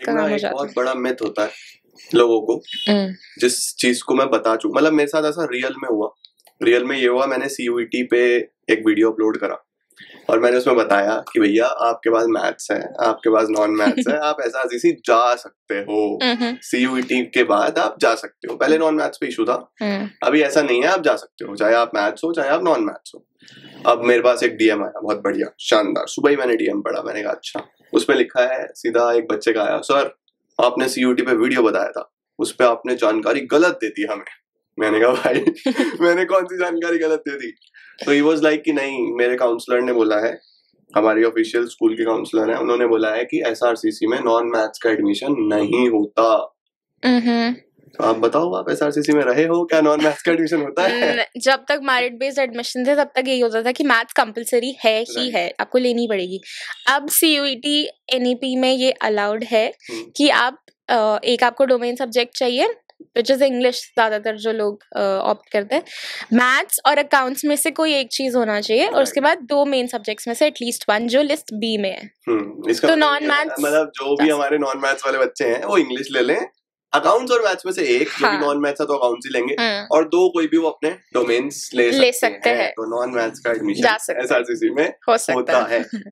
का काम हो जाता है। बहुत बड़ा मिथ होता है लोगों को, जिस चीज को मैं बता चुका, मतलब मेरे साथ ऐसा रियल में हुआ। रियल में ये हुआ, मैंने CUET पे एक वीडियो अपलोड करा और मैंने उसमें बताया कि भैया आपके पास मैथ्स है, आपके पास नॉन मैथ्स है, आप SRCC जा सकते हो, CUET के बाद आप जा सकते हो। पहले नॉन मैथ्स पे इशू था, अभी ऐसा नहीं है, आप जा सकते हो, चाहे आप मैथ्स हो चाहे आप नॉन मैथ्स हो। अब मेरे पास एक DM आया, बहुत बढ़िया शानदार, सुबह ही मैंने DM पढ़ा, मैंने कहा अच्छा। उसमें लिखा है सीधा, एक बच्चे का आया, सर आपने CUET पे वीडियो बताया था, उस पर आपने जानकारी गलत दे दी हमें। मैंने कहा भाई मैंने कौन सी जानकारी गलत दे दी? तो ही वाज लाइक कि नहीं, मेरे काउंसलर ने बोला है, हमारी ऑफिशियल स्कूल के काउंसलर हैं, उन्होंने बोला है कि SRCC में नॉन मैथ्स का एडमिशन नहीं होता। तो आप बताओ, आप SRCC में रहे हो, क्या नॉन मैथ्स का एडमिशन होता है? जब तक मेरिट बेस्ड एडमिशन थे तब तक यही होता था कि मैथ्स कंपलसरी है ही है, आपको लेनी पड़ेगी। अब CUET NEP में ये अलाउड है कि आप एक आपको डोमेन सब्जेक्ट चाहिए, विच इज इंग्लिश, ज्यादातर जो लोग ऑप्ट करते हैं। मैथ्स और अकाउंट्स में से कोई एक चीज होना चाहिए और उसके बाद 2 मेन सब्जेक्ट्स में से एटलीस्ट 1 जो लिस्ट B में है। इसका तो नॉन मैथ्स, मतलब जो भी हमारे नॉन मैथ्स वाले बच्चे हैं वो इंग्लिश ले लें, अकाउंट्स और मैथ्स में से एक, जो भी नॉन मैथ्स है तो अकाउंट्स ही लेंगे, और 2 कोई भी वो अपने डोमेन्स ले सकते हैं। तो नॉन मैथ्स का एडमिशन SRCC में होता है।